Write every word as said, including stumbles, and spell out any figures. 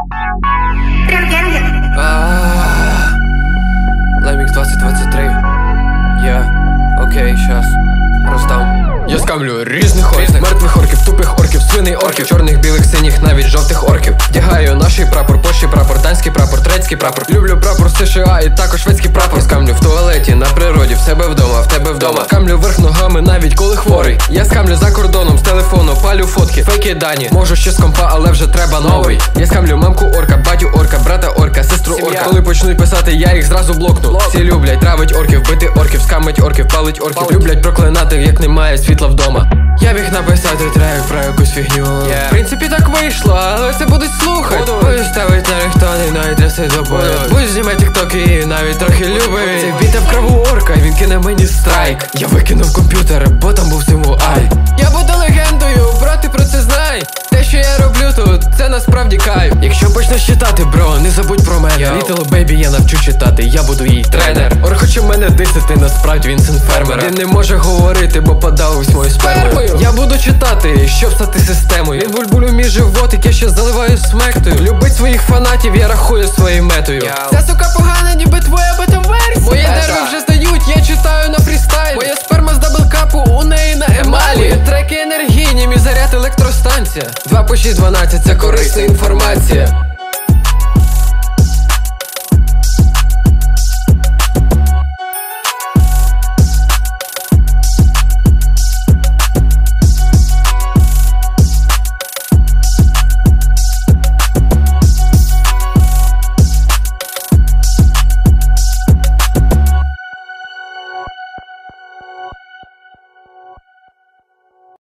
Лемікс двадцять двадцять три. Я, окей, щас, роздам. Я скамлю різних орків, мертвих орків, тупих орків, свиней орків, чорних, білих, синіх, навіть жовтих орків. Вдягаю наший прапор, польський прапор, данський прапор, турецький прапор. Люблю прапор США і також шведський прапор. Скамлю в туалеті, на природі, в себе вдома, в тебе вдома. Скамлю верх ногами, навіть коли хворий. Я скамлю за кордоном, з телефону, палю фотки, фейки дані. Можу ще з компа, але вже треба новий. Я скамлю мамку орка, батю орка, брата орка, сестру орка. Коли почнуть писати, я їх зразу блокну. Всі люблять травить орків, бити орків, скамить орків, палить орків. Люблять проклинати, як немає світла вдома. Я міг написати трек про якусь фігню, yeah. В принципі так вийшло, але це будуть слухати. Будуть ставить на рихтони, навіть дреси до бою. Будь знімай тіктоки і навіть трохи любить. Цей біта вкрав у орка, він кине мені страйк. Я викинув комп'ютер, бо там був символ ай. Я буду легендою, брат, ти про це знай. Те, що я роблю тут, це насправді кайф. Якщо почнеш читати, бро, не забудь про мене. Little baby я навчу читати, я буду їй тренер. Ор хоче мене дисити, насправді він син фермера. Він не може говорити, бо подавився мою спермою. Я буду читати, щоб стати системою. Він бульбулю мій животик, я ще заливаю смектою. Любить своїх фанатів, я рахую своєю метою. Ця сука погана, ніби твоя бета-версія. Мої нерви вже здають, я читаю на фрістайлі. Моя сперма з даблкапу, у неї на емалі. Мої треки енергійні, мій заряд електростанція. Два по шість дванадцять, це корисна інформація.